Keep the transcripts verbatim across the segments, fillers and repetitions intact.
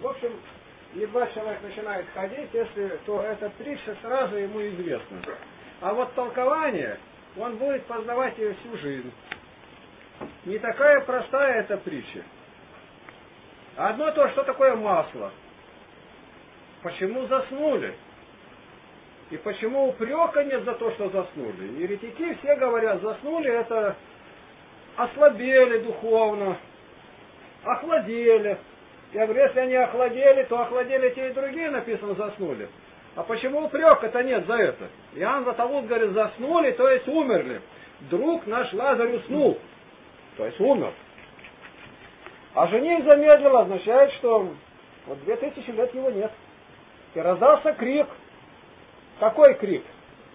В общем, едва человек начинает ходить, если, то эта притча сразу ему известна. А вот толкование, он будет познавать ее всю жизнь. Не такая простая эта притча. Одно то, что такое масло. Почему заснули? И почему упрека нет за то, что заснули? Еретики все говорят, заснули это ослабели духовно, охладели. Я говорю, если они охладели, то охладели те и другие, написано, заснули. А почему упрека-то нет за это? Иоанн Златоуст говорит, заснули, то есть умерли. Друг наш Лазарь уснул, то есть умер. А жених замедлил, означает, что вот две тысячи лет его нет. И раздался крик. Какой крик?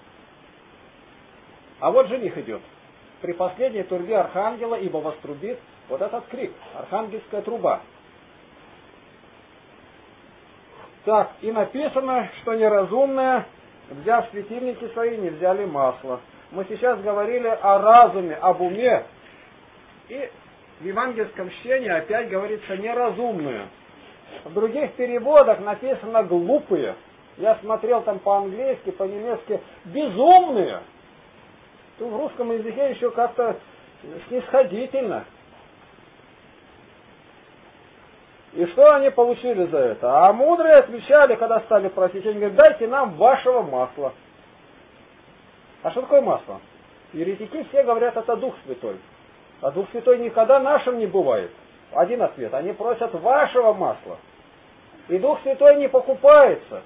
А вот жених идет. При последней трубе архангела, ибо вострубит, вот этот крик, архангельская труба. Так, и написано, что неразумные, взяв светильники свои, не взяли масло. Мы сейчас говорили о разуме, об уме. И в евангельском чтении опять говорится неразумные. В других переводах написано глупые. Я смотрел там по-английски, по-немецки безумные. Тут в русском языке еще как-то снисходительно. И что они получили за это? А мудрые отвечали, когда стали просить, они говорят, дайте нам вашего масла. А что такое масло? Еретики все говорят, это Дух Святой. А Дух Святой никогда нашим не бывает. Один ответ. Они просят вашего масла. И Дух Святой не покупается.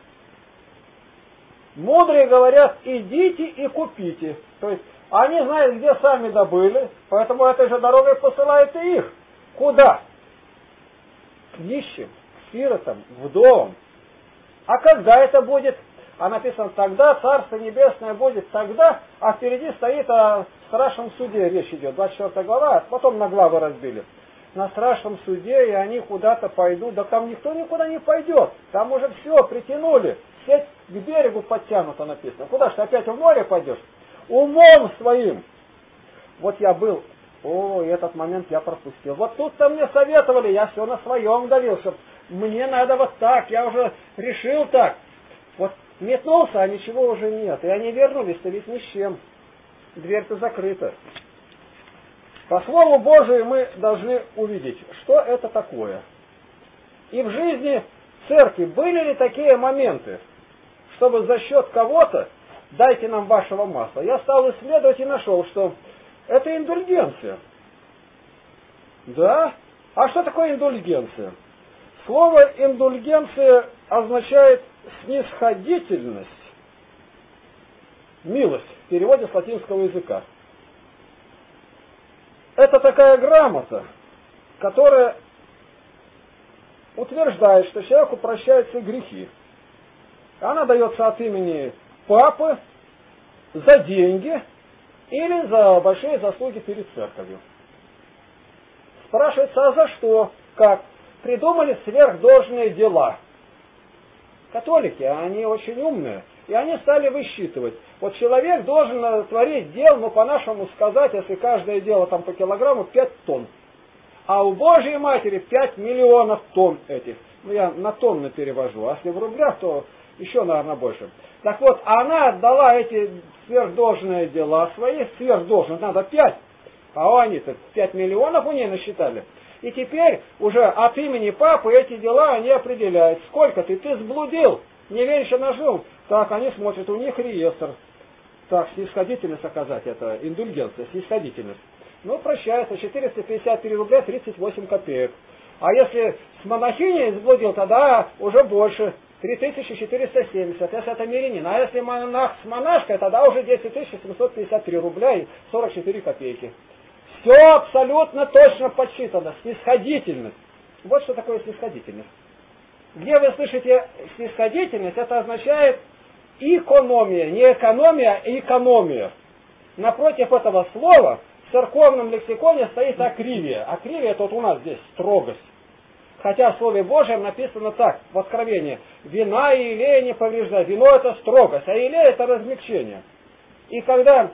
Мудрые говорят, идите и купите. То есть они знают, где сами добыли, поэтому этой же дорогой посылают и их. Куда? К нищим, к сиротам, вдовам. А когда это будет? А написано, тогда Царство Небесное будет тогда, а впереди стоит о страшном суде, речь идет, двадцать четвёртая глава, потом на главы разбили. На страшном суде, и они куда-то пойдут, да там никто никуда не пойдет, там уже все, притянули, сеть к берегу подтянута написано. Куда ж ты опять в море пойдешь? Умом своим. Вот я был, о, этот момент я пропустил. Вот тут-то мне советовали, я все на своем давил, что мне надо вот так, я уже решил так. Вот метнулся, а ничего уже нет. И они вернулись-то ведь ни с чем. Дверь-то закрыта. По Слову Божию мы должны увидеть, что это такое. И в жизни церкви были ли такие моменты, чтобы за счет кого-то дайте нам вашего масла. Я стал исследовать и нашел, что это индульгенция. Да? А что такое индульгенция? Слово индульгенция означает снисходительность, милость в переводе с латинского языка. Это такая грамота, которая утверждает, что человеку прощаются грехи. Она дается от имени папы за деньги или за большие заслуги перед церковью. Спрашивается, а за что? Как? Придумали сверхдолжные дела. Католики, они очень умные, и они стали высчитывать. Вот человек должен творить дел, ну по-нашему сказать, если каждое дело там по килограмму, пять тонн. А у Божьей Матери пять миллионов тонн этих. Ну я на тонны перевожу, а если в рублях, то еще, наверное, больше. Так вот, она отдала эти сверхдолжные дела свои, сверхдолжных надо пять, а они-то пять миллионов у ней насчитали. И теперь уже от имени папы эти дела они определяют. Сколько ты? Ты сблудил, не венча нажил. Так, они смотрят, у них реестр. Так, снисходительность оказать, это индульгенция, снисходительность. Ну, прощается, четыреста пятьдесят три рубля тридцать восемь копеек. А если с монахиней сблудил, тогда уже больше, три тысячи четыреста семьдесят, если это мирянин. А если монах с монашкой, тогда уже десять тысяч семьсот пятьдесят три рубля и сорок четыре копейки. Все абсолютно точно подсчитано. Снисходительность. Вот что такое снисходительность. Где вы слышите снисходительность, это означает экономия. Не экономия, а экономия. Напротив этого слова в церковном лексиконе стоит акривия. Акривия это вот у нас здесь строгость. Хотя в Слове Божьем написано так, в Откровении. Вина и илея не повреждают. Вино это строгость, а илея это размягчение. И когда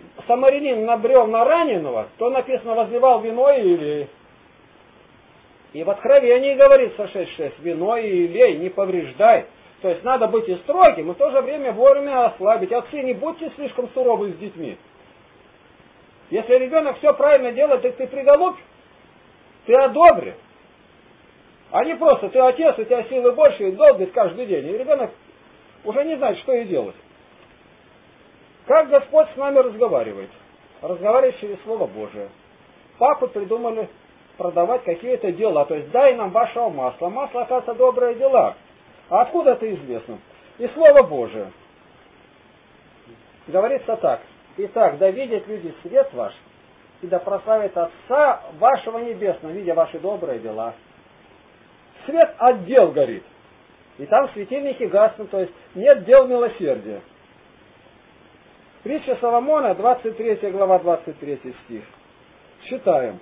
самарянин набрел на раненого, то написано, возливал вино и илей. И в Откровении говорится шесть шесть, вино и лей не повреждай. То есть надо быть и строгим, и в то же время вовремя ослабить. Отцы, не будьте слишком суровы с детьми. Если ребенок все правильно делает, так ты приголубь, ты одобри. А не просто ты отец, у тебя силы больше, и долбит каждый день. И ребенок уже не знает, что и делать. Как Господь с нами разговаривает? Разговаривает через Слово Божие. Папы придумали продавать какие-то дела. То есть дай нам вашего масла. Масло, оказывается, добрые дела. А откуда это известно? И Слово Божие. Говорится так. Итак, да видят люди свет ваш, и да прославит Отца вашего Небесного, видя ваши добрые дела. Свет от дел горит. И там светильники гаснут, то есть нет дел милосердия. Притча Соломона, двадцать третья глава, двадцать третий стих. Читаем.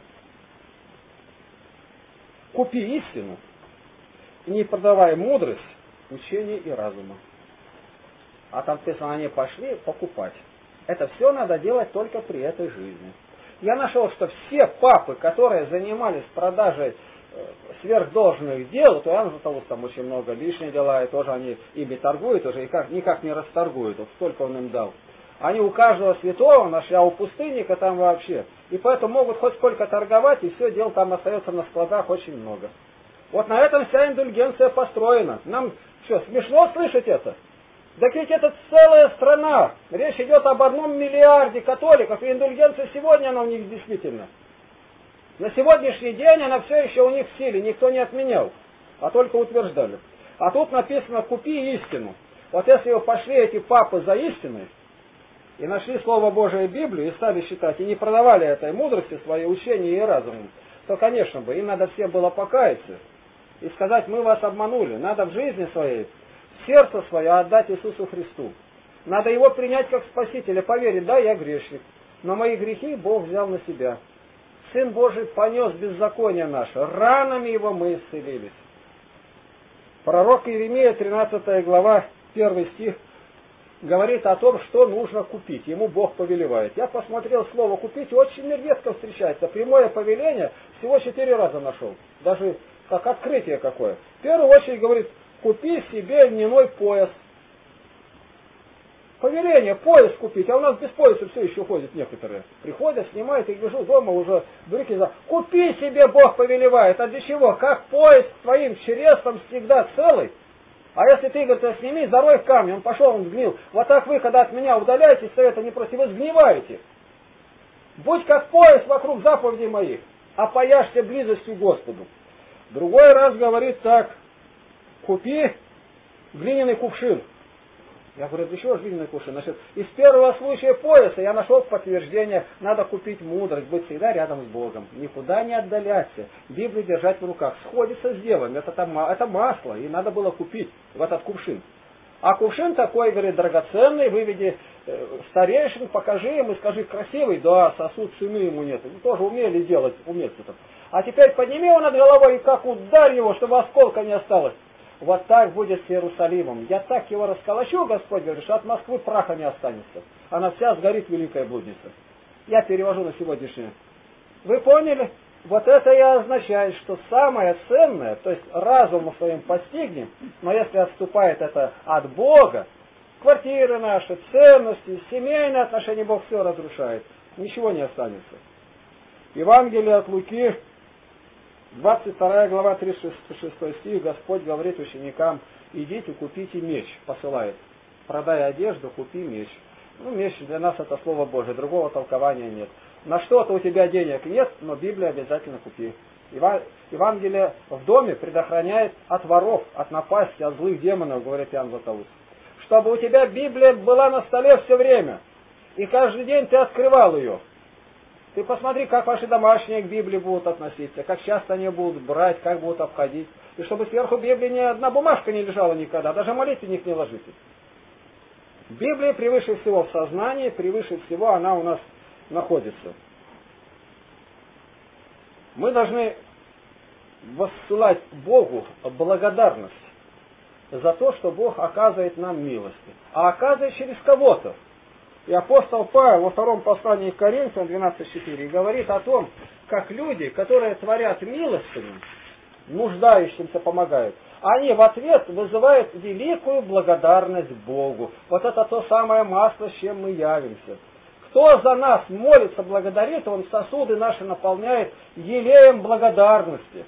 Купи истину, и не продавай мудрость, учение и разума. А там написано, они пошли покупать. Это все надо делать только при этой жизни. Я нашел, что все папы, которые занимались продажей сверхдолжных дел, то Иоанн Златоуст там очень много лишних дела, и тоже они ими торгуют, уже и как, никак не расторгуют, вот столько он им дал. Они у каждого святого нашли, а у пустынника там вообще. И поэтому могут хоть сколько торговать, и все, дел там остается на складах очень много. Вот на этом вся индульгенция построена. Нам что, смешно слышать это? Так ведь это целая страна. Речь идет об одном миллиарде католиков, и индульгенция сегодня она у них действительно. На сегодняшний день она все еще у них в силе, никто не отменял, а только утверждали. А тут написано «купи истину». Вот если вы пошли эти папы за истиной, и нашли Слово Божие и Библию, и стали считать, и не продавали этой мудрости, свои учения и разумом, то, конечно бы, им надо всем было покаяться и сказать, мы вас обманули. Надо в жизни своей, сердце свое отдать Иисусу Христу. Надо Его принять как Спасителя, поверить, да, я грешник, но мои грехи Бог взял на себя. Сын Божий понес беззаконие наше, ранами Его мы исцелились. Пророк Иеремия, тринадцатая глава, первый стих, говорит о том, что нужно купить. Ему Бог повелевает. Я посмотрел слово «купить», очень редко встречается. Прямое повеление всего четыре раза нашел. Даже как открытие какое. В первую очередь говорит, купи себе льняной пояс. Повеление, пояс купить. А у нас без пояса все еще ходят некоторые. Приходят, снимают, и гляжу дома уже брюки за. Купи себе, Бог повелевает. А для чего? Как пояс твоим черестом всегда целый. А если ты, говорит, сними, зарой в камень, он пошел, он сгнил. Вот так вы, когда от меня удаляетесь, совета не просите, вы сгниваете. Будь как пояс вокруг заповедей моих, опояшься близостью к Господу. Другой раз говорит так, купи глиняный кувшин. Я говорю, для чего же глиняный кувшин? Значит, из первого случая пояса я нашел подтверждение, надо купить мудрость, быть всегда рядом с Богом, никуда не отдаляться, Библию держать в руках, сходиться с делом, это, там, это масло, и надо было купить в этот кувшин. А кувшин такой, говорит, драгоценный, выведи э, старейшин, покажи им и скажи, красивый, да, сосуд цены ему нет, ну, тоже умели делать, умельцы-то. А теперь подними его над головой и как ударь его, чтобы осколка не осталось. Вот так будет с Иерусалимом. Я так его расколочу, Господь говорит, что от Москвы праха не останется. Она вся сгорит, великая блудница. Я перевожу на сегодняшнее. Вы поняли? Вот это и означает, что самое ценное, то есть разумом своим постигнем, но если отступает это от Бога, квартиры наши, ценности, семейные отношения, Бог все разрушает. Ничего не останется. Евангелие от Луки, двадцать вторая глава, тридцать шестой стих, Господь говорит ученикам, идите, купите меч, посылает. Продай одежду, купи меч. Ну, меч для нас это Слово Божие, другого толкования нет. На что-то у тебя денег нет, но Библию обязательно купи. Евангелие в доме предохраняет от воров, от напасти, от злых демонов, говорит Иоанн Златоуст. Чтобы у тебя Библия была на столе все время, и каждый день ты открывал ее. Ты посмотри, как ваши домашние к Библии будут относиться, как часто они будут брать, как будут обходить. И чтобы сверху Библии ни одна бумажка не лежала никогда, даже молитвенник не ложите. Библия превыше всего в сознании, превыше всего она у нас находится. Мы должны воссылать Богу благодарность за то, что Бог оказывает нам милости. А оказывает через кого-то. И апостол Павел во втором послании к Коринфянам двенадцать четыре говорит о том, как люди, которые творят милостыню, нуждающимся помогают, они в ответ вызывают великую благодарность Богу. Вот это то самое масло, с чем мы явимся. Кто за нас молится, благодарит, он сосуды наши наполняет елеем благодарности.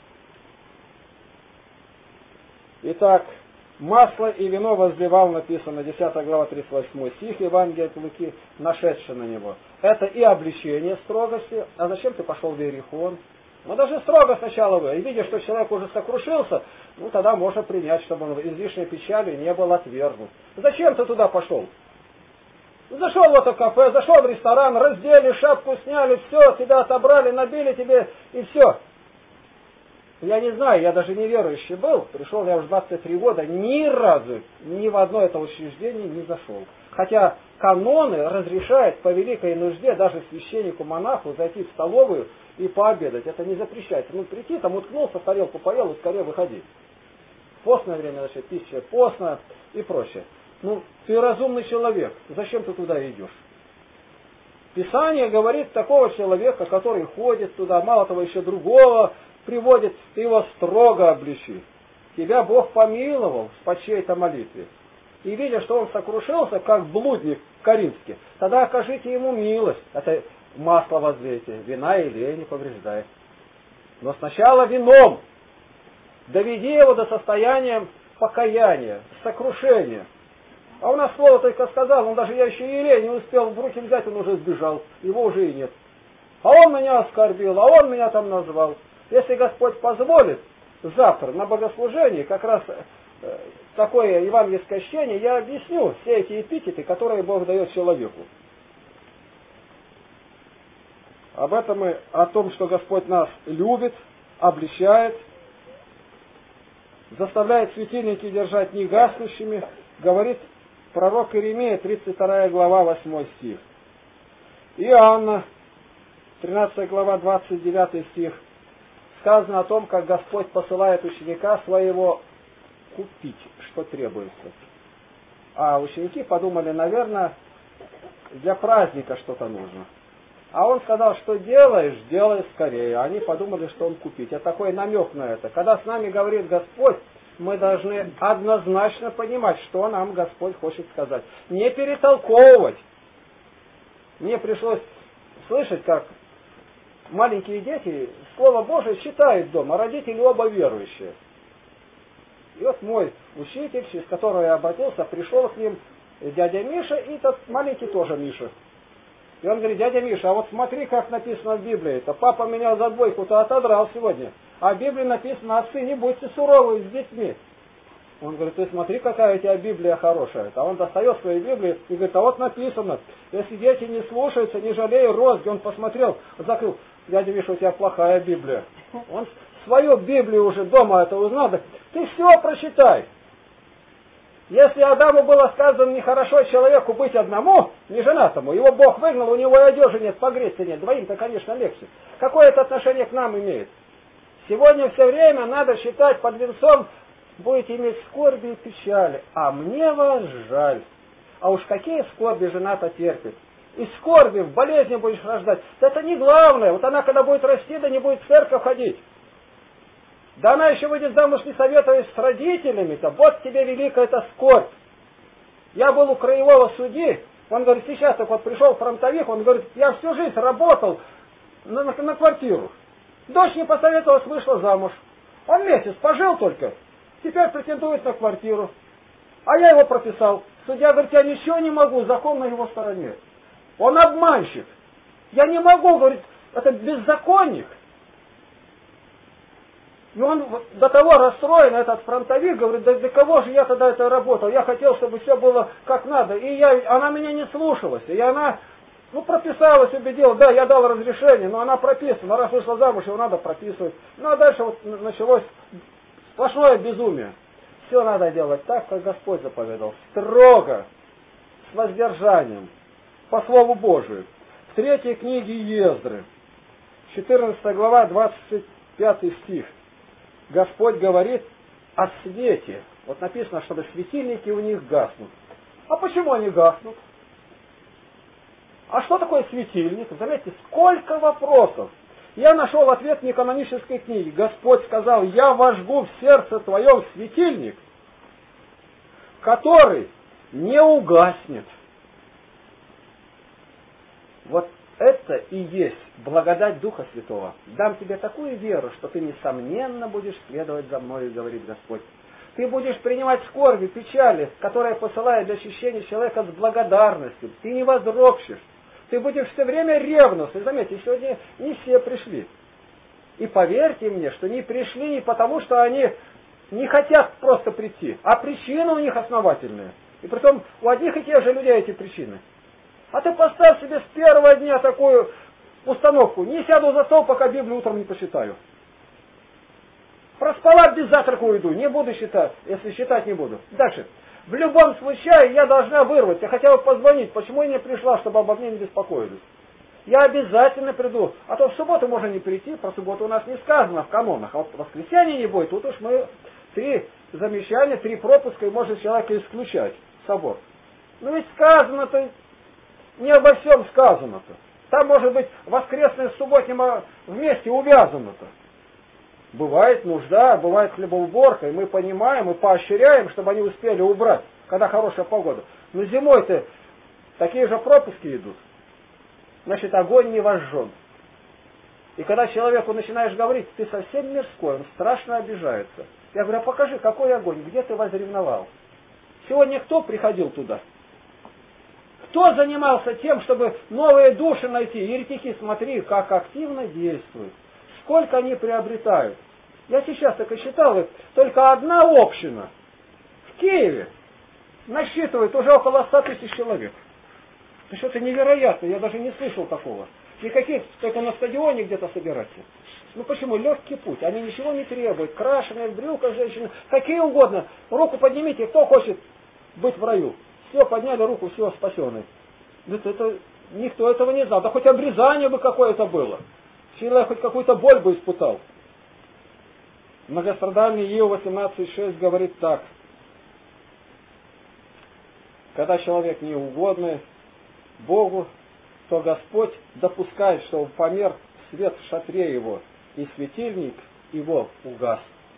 Итак, масло и вино возливал, написано, десятая глава, тридцать восьмой стих Евангелия от Луки, нашедший на него. Это и обличение строгости. А зачем ты пошел в Иерихон? Ну даже строго сначала вы. И видя, что человек уже сокрушился, ну тогда можно принять, чтобы он излишней печали не был отвергнут. Зачем ты туда пошел? Зашел в это кафе, зашел в ресторан, раздели, шапку сняли, все, тебя отобрали, набили тебе и все. Я не знаю, я даже неверующий был, пришел я уже двадцать три года, ни разу ни в одно это учреждение не зашел. Хотя каноны разрешают по великой нужде даже священнику-монаху зайти в столовую и пообедать. Это не запрещается. Ну, прийти, там уткнулся, в тарелку поел и скорее выходи. Постное время, значит, пища постная и прочее. Ну, ты разумный человек, зачем ты туда идешь? Писание говорит такого человека, который ходит туда, мало того, еще другого приводит, ты его строго обличи. Тебя Бог помиловал по чьей-то молитве. И видя, что он сокрушился, как блудник коринфский, тогда окажите ему милость. Это масло возлейте, вина и лей не повреждает. Но сначала вином. Доведи его до состояния покаяния, сокрушения. А у нас слово только сказал, он даже я еще елей не успел в руки взять, он уже сбежал, его уже и нет. А он меня оскорбил, а он меня там назвал. Если Господь позволит, завтра на богослужении как раз э, такое евангельское чтение, я объясню все эти эпитеты, которые Бог дает человеку. Об этом и о том, что Господь нас любит, обличает, заставляет светильники держать негаснущими, говорит пророк Иеремия, тридцать вторая глава, восьмой стих. Иоанна, тринадцатая глава, двадцать девятый стих. Сказано о том, как Господь посылает ученика своего купить, что требуется. А ученики подумали, наверное, для праздника что-то нужно. А он сказал, что делаешь, делай скорее. Они подумали, что он купить. Это такой намек на это. Когда с нами говорит Господь, мы должны однозначно понимать, что нам Господь хочет сказать. Не перетолковывать. Мне пришлось слышать, как маленькие дети Слово Божие читают дома, родители оба верующие. И вот мой учитель, через которого я обратился, пришел к ним дядя Миша и тот маленький тоже Миша. И он говорит, дядя Миша, а вот смотри, как написано в Библии. Это папа меня за двойку-то отодрал сегодня. А в Библии написано, отцы, не будьте суровы с детьми. Он говорит, ты смотри, какая у тебя Библия хорошая. А он достает свою Библию и говорит, а вот написано, если дети не слушаются, не жалея розги. Он посмотрел, закрыл, дядя Миша, у тебя плохая Библия. Он свою Библию уже дома это узнал. Ты все прочитай. Если Адаму было сказано нехорошо человеку быть одному, не женатому, его Бог выгнал, у него и одежи нет, погреться нет, двоим-то, конечно, легче. Какое это отношение к нам имеет? Сегодня все время надо считать под венцом, будете иметь скорби и печали, а мне вас жаль. А уж какие скорби жена-то терпит. И скорби, в болезни будешь рождать. Это не главное. Вот она, когда будет расти, да не будет в церковь ходить. Да она еще выйдет замуж, не советуясь с родителями-то. Вот тебе великая-то скорбь. Я был у краевого судьи, он говорит, сейчас так вот пришел фронтовик, он говорит, я всю жизнь работал на, на, на квартиру. Дочь не посоветовалась, вышла замуж. Он месяц пожил только, теперь претендует на квартиру. А я его прописал. Судья говорит, я ничего не могу, закон на его стороне. Он обманщик. Я не могу, говорит, это беззаконник. И он до того расстроен, этот фронтовик, говорит, да для кого же я тогда это работал? Я хотел, чтобы все было как надо. И я, она меня не слушалась. И она, ну, прописалась, убедила, да, я дал разрешение, но она прописана. Раз вышла замуж, его надо прописывать. Ну, а дальше вот началось сплошное безумие. Все надо делать так, как Господь заповедал. Строго, с воздержанием, по Слову Божию. В третьей книге Ездры, четырнадцатая глава, двадцать пятый стих. Господь говорит о свете. Вот написано, чтобы светильники у них гаснут. А почему они гаснут? А что такое светильник? Заметьте, сколько вопросов. Я нашел ответ в неканонической книге. Господь сказал, я вожгу в сердце твоем светильник, который не угаснет. Вот это и есть благодать Духа Святого. Дам тебе такую веру, что ты несомненно будешь следовать за мной, говорит Господь. Ты будешь принимать скорби, печали, которые посылает для очищения человека с благодарностью. Ты не возропщешь. Ты будешь все время ревностный. Заметьте, сегодня не все пришли. И поверьте мне, что не пришли не потому, что они не хотят просто прийти, а причины у них основательные. И притом у одних и тех же людей эти причины. А ты поставь себе с первого дня такую установку. Не сяду за стол, пока Библию утром не почитаю. Проспала, без завтрака уйду. Не буду считать, если считать не буду. Дальше. В любом случае я должна вырвать. Я хотела бы позвонить. Почему я не пришла, чтобы обо мне не беспокоились? Я обязательно приду. А то в субботу можно не прийти. Про субботу у нас не сказано в канонах. А вот в воскресенье не будет. Тут уж мы три замечания, три пропуска, и может человека исключать в собор. Но ведь сказано-то не обо всем сказано-то. Там может быть воскресное с субботним вместе увязано-то. Бывает нужда, бывает хлебоуборка, и мы понимаем и поощряем, чтобы они успели убрать, когда хорошая погода. Но зимой-то такие же пропуски идут. Значит, огонь не возжжен. И когда человеку начинаешь говорить, ты совсем мирской, он страшно обижается. Я говорю, а покажи, какой огонь, где ты возревновал? Сегодня кто приходил туда? Кто занимался тем, чтобы новые души найти? Еретики, смотри, как активно действуют. Сколько они приобретают. Я сейчас так и считал, только одна община в Киеве насчитывает уже около ста тысяч человек. Это что-то невероятно, я даже не слышал такого. Никаких, только на стадионе где-то собираться. Ну почему? Легкий путь, они ничего не требуют. Крашеные в брюках женщины, какие угодно. Руку поднимите, кто хочет быть в раю. Все, подняли руку, все, спасенный. Это, это, никто этого не знал. Да хоть обрезание бы какое-то было. Человек хоть какую-то боль бы испытал. Многострадальный Иов восемнадцать шесть говорит так. Когда человек неугодный Богу, то Господь допускает, чтобы померк свет в шатре его, и светильник его угас.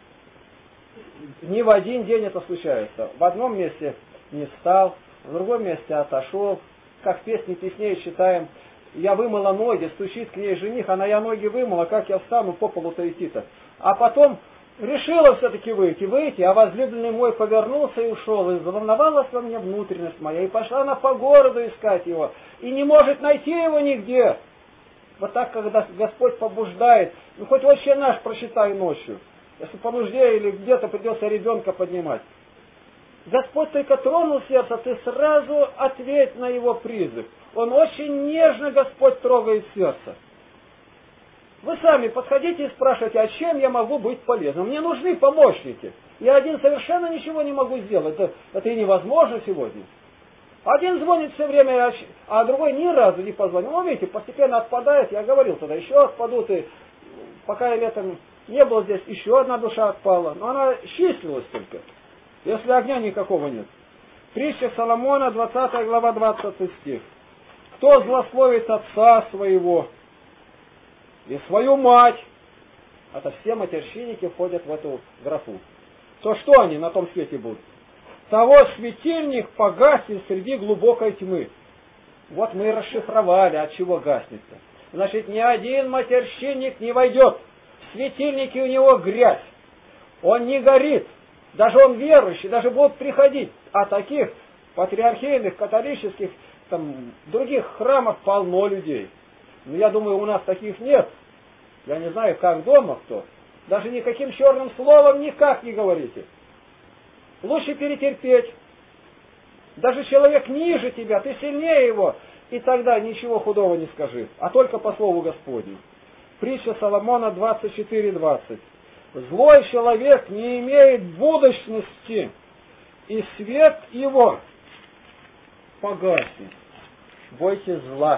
Не в один день это случается. В одном месте не встал, в другом месте отошел. Как в песне песней читаем, я вымыла ноги, стучит к ней жених, она я ноги вымыла, как я встану по полу-то идти-то. А потом решила все-таки выйти, выйти, а возлюбленный мой повернулся и ушел, и заволновалась во мне внутренность моя, и пошла она по городу искать его, и не может найти его нигде. Вот так, когда Господь побуждает, ну хоть вообще наш прочитай ночью, если по нужде или где-то придется ребенка поднимать. Господь только тронул сердце, ты сразу ответь на его призыв. Он очень нежно, Господь, трогает сердце. Вы сами подходите и спрашиваете, а чем я могу быть полезным? Мне нужны помощники. Я один совершенно ничего не могу сделать. Это, это и невозможно сегодня. Один звонит все время, а другой ни разу не позвонил. Ну, видите, постепенно отпадает. Я говорил тогда, еще отпадут. И пока я летом не был здесь, еще одна душа отпала. Но она числилась только. Если огня никакого нет. Притча Соломона, двадцатая глава, двадцатый стих. Кто злословит отца своего и свою мать, это все матерщинники входят в эту графу, то что они на том свете будут? Того светильник погаснет среди глубокой тьмы. Вот мы и расшифровали, от чего гаснет-то. Значит, ни один матерщинник не войдет. В светильнике у него грязь. Он не горит. Даже он верующий, даже будут приходить. А таких патриархийных, католических, там, других храмах полно людей. Но я думаю, у нас таких нет. Я не знаю, как дома кто. Даже никаким черным словом никак не говорите. Лучше перетерпеть. Даже человек ниже тебя, ты сильнее его, и тогда ничего худого не скажи, а только по слову Господню. Притча Соломона двадцать четыре двадцать. Злой человек не имеет будущности, и свет его погаснет. Бойтесь зла.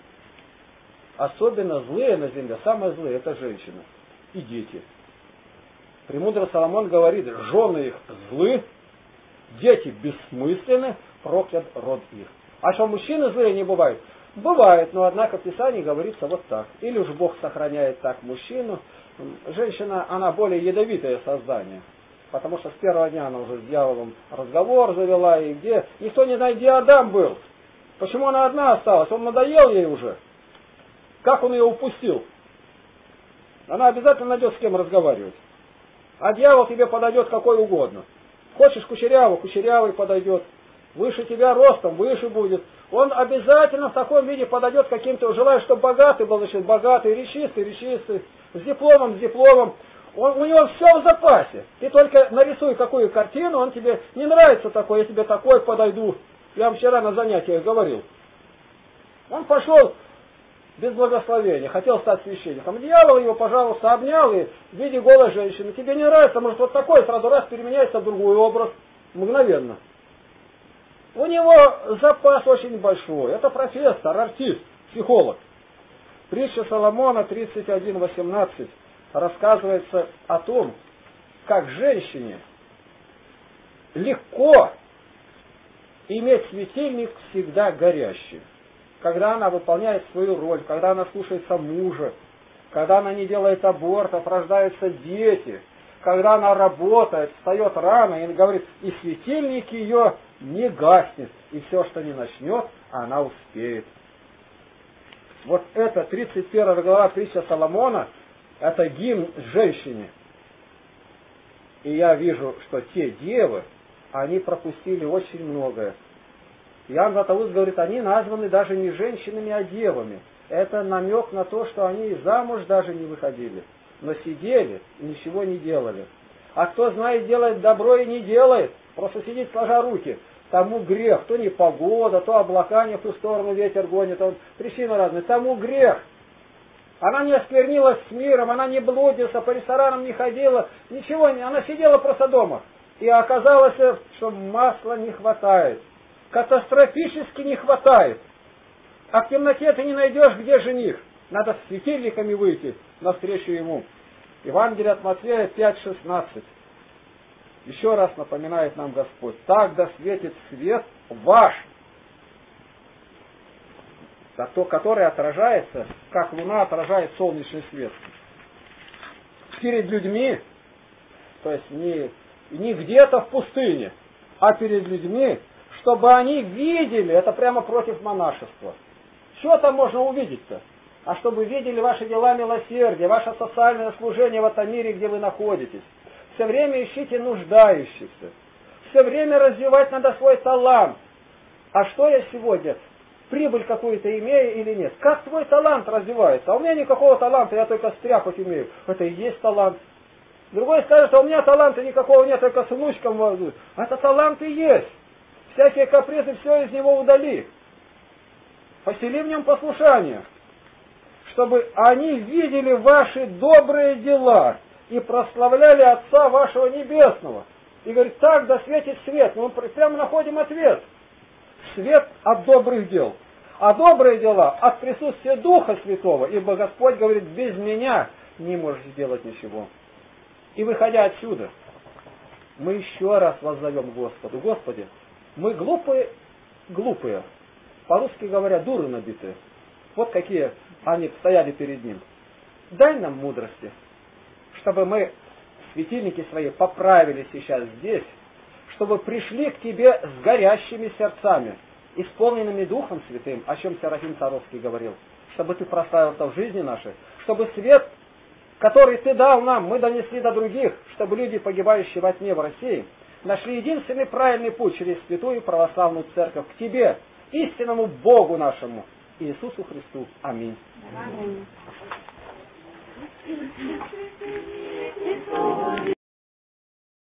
Особенно злые на земле, самые злые, это женщины и дети. Премудрый Соломон говорит, жены их злы, дети бессмысленны, проклят род их. А что мужчины злые не бывают? Бывает, но однако в Писании говорится вот так. Или уж Бог сохраняет так мужчину. Женщина, она более ядовитое создание. Потому что с первого дня она уже с дьяволом разговор завела, и где никто не знает, где Адам был. Почему она одна осталась? Он надоел ей уже. Как он ее упустил? Она обязательно найдет с кем разговаривать. А дьявол тебе подойдет какой угодно. Хочешь кучерявый, кучерявый подойдет. Выше тебя ростом, выше будет. Он обязательно в таком виде подойдет каким-то, желая, чтобы богатый был, значит, богатый, речистый, речистый, с дипломом, с дипломом. Он, у него все в запасе. Ты только нарисуй какую картину, он тебе не нравится такой, я тебе такой подойду. Я вам вчера на занятиях говорил. Он пошел без благословения, хотел стать священником. Дьявол его, пожалуйста, обнял и в виде голой женщины. Тебе не нравится, может вот такой, сразу раз переменяется в другой образ. Мгновенно. У него запас очень большой. Это профессор, артист, психолог. Притча Соломона тридцать один восемнадцать рассказывается о том, как женщине легко иметь светильник всегда горящий. Когда она выполняет свою роль, когда она слушается мужа, когда она не делает абортов, рождаются дети, когда она работает, встает рано и говорит, и светильник ее не гаснет, и все, что не начнет, она успеет. Вот это тридцать первая глава притча Соломона, это гимн женщине. И я вижу, что те девы, они пропустили очень многое. Иоанн Златоуст говорит, они названы даже не женщинами, а девами. Это намек на то, что они и замуж даже не выходили, но сидели и ничего не делали. А кто знает, делает добро и не делает, просто сидит сложа руки, тому грех. То непогода, то облака не в ту сторону ветер гонит, он, причины разные, тому грех. Она не осквернилась с миром, она не блудится, по ресторанам не ходила, ничего не, она сидела просто дома. И оказалось, что масла не хватает. Катастрофически не хватает. А в темноте ты не найдешь, где жених. Надо с светильниками выйти навстречу ему. Евангелие от Матфея пять шестнадцать. Еще раз напоминает нам Господь. Так да светит свет ваш. То, который отражается, как луна отражает солнечный свет. Перед людьми, то есть не, не где-то в пустыне, а перед людьми, чтобы они видели, это прямо против монашества. Что там можно увидеть-то? А чтобы видели ваши дела милосердия, ваше социальное служение в этом мире, где вы находитесь. Все время ищите нуждающихся. Все время развивать надо свой талант. А что я сегодня? Прибыль какую-то имею или нет? Как твой талант развивается? А у меня никакого таланта, я только стряпать умею. Это и есть талант. Другой скажет, а у меня таланта никакого нет, только с внучком возу. Это талант и есть. Всякие капризы, все из него удали. Посели в нем послушание, чтобы они видели ваши добрые дела и прославляли Отца вашего Небесного. И говорит, так да светит свет. Мы прямо находим ответ. Свет от добрых дел. А добрые дела от присутствия Духа Святого. Ибо Господь говорит, без меня не можешь сделать ничего. И выходя отсюда, мы еще раз воззовем Господу. Господи, мы глупые, глупые. По-русски говоря, дуры набитые. Вот какие они стояли перед Ним. Дай нам мудрости, чтобы мы светильники свои поправили сейчас здесь, чтобы пришли к Тебе с горящими сердцами, исполненными Духом Святым, о чем Серафим Саровский говорил, чтобы Ты прославился в жизни нашей, чтобы свет, который Ты дал нам, мы донесли до других, чтобы люди, погибающие во тьме в России, нашли единственный правильный путь через святую православную церковь к Тебе, истинному Богу нашему, Иисусу Христу. Аминь. Аминь.